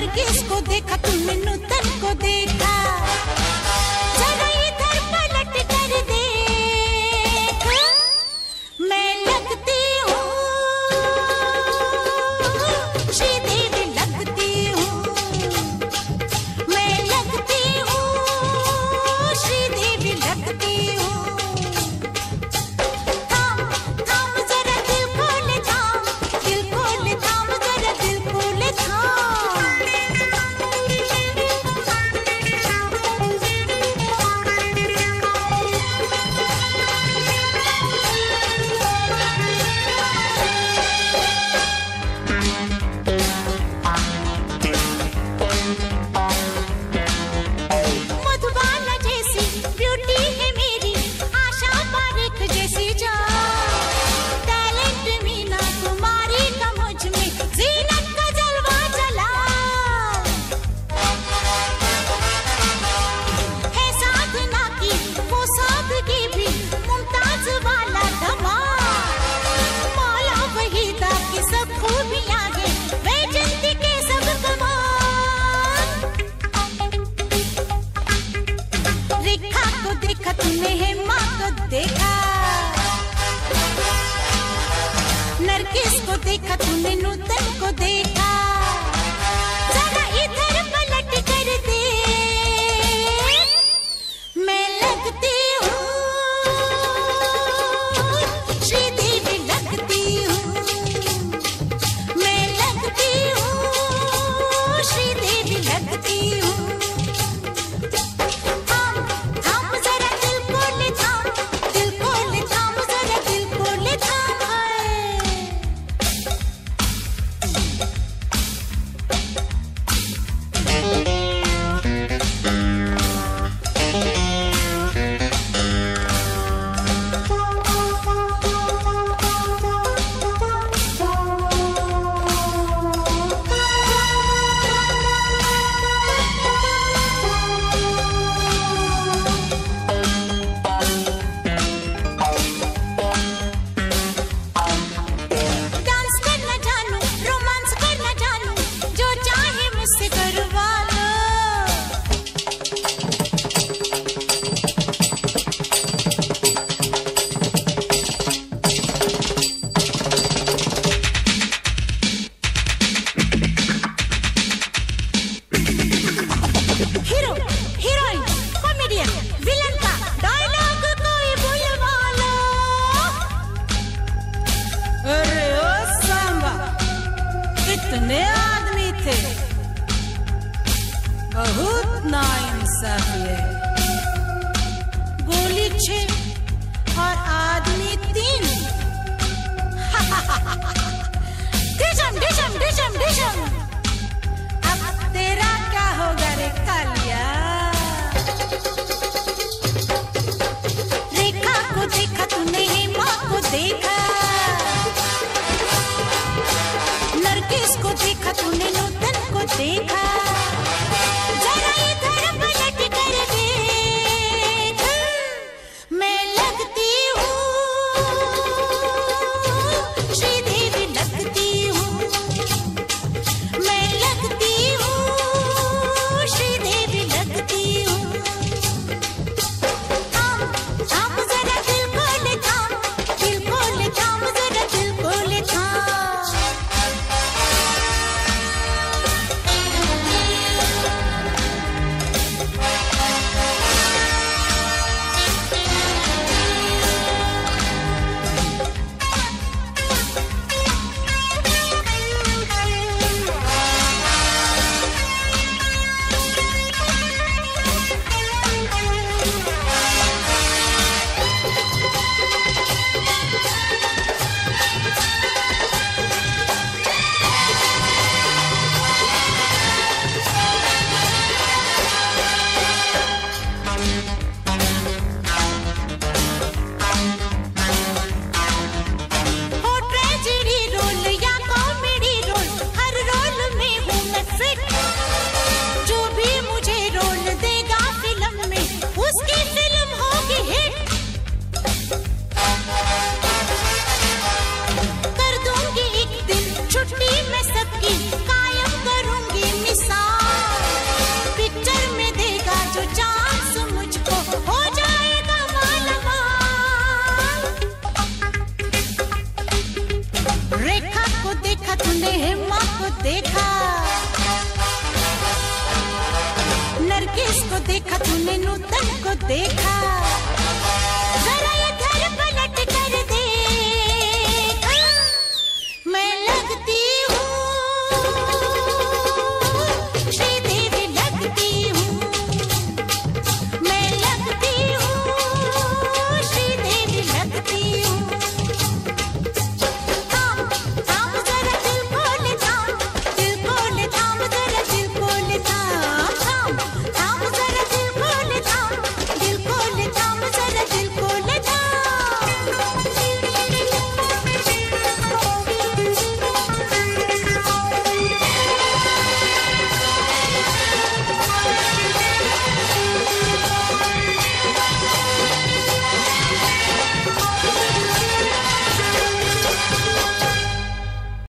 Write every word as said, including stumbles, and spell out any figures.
नरगिस को देखा तुमने नूतन को देखा, जरा इधर पलट कर देख, मैं लगती हूँ श्रीदेवी लगती हूँ, मैं लगती हूँ श्रीदेवी लगती हूँ। थाम थाम जरा दिल को ले थाम, दिल को ले थाम जरा दिल को ले थाम। मधुबाला जैसी ब्यूटी है मेरी, आशा पारेख जैसी जान, टैलेंट मीना कुमारी का मुझ में, जीनत का जलवा जला है, साधना की वो सादगी भी मुमताज वाला धमाल, मौला वहीदा की सब खूबियां हैं, वैजंती के सब कमाल। रेखा को देखा तुमने, हेमा को देखा, नरगिस को देखा तुमने नूतन को देखा, जरा इधर पलट कर देख, मैं लगती हूँ श्रीदेवी लगती हूँ, मैं लगती हूँ श्रीदेवी लगती हूँ। थाम थाम जरा दिल को ले थाम, दिल को ले थाम जरा दिल को ले थाम। हाय तूने हेमा को देखा, नरगिस को देखा, तूने नूतन को देखा, जरा ये